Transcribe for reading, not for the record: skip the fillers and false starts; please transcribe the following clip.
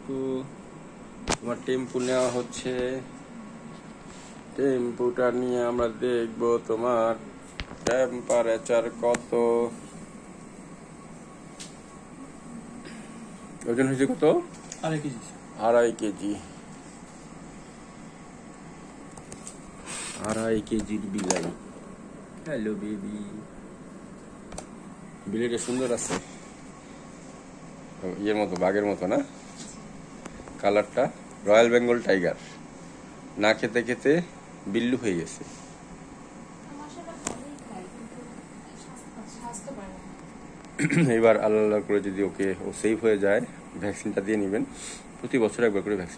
তোমার টেম্পু নেওয়া হচ্ছে। টেম্পুটা নিয়ে আমরা দেখবো তোমার টেম্পারেচার কত। ওজন হয়েছে কত? 2.5 কেজি। 2.5 কেজি। 2.5 কেজির বিলাই। Hello baby. বিলাইটা সুন্দর আছে, ইয়ের মতো, বাঘের মতো না? কালারটা রয়্যাল বেঙ্গল টাইগার। না খেতে খেতে বিল্লু হয়ে গেছে। এবার আল্লাহ করে যদি ও সেফ হয়ে যায়, ভ্যাকসিনটা দিয়ে নেবেন। প্রতি বছর একবার করে ভ্যাকসিন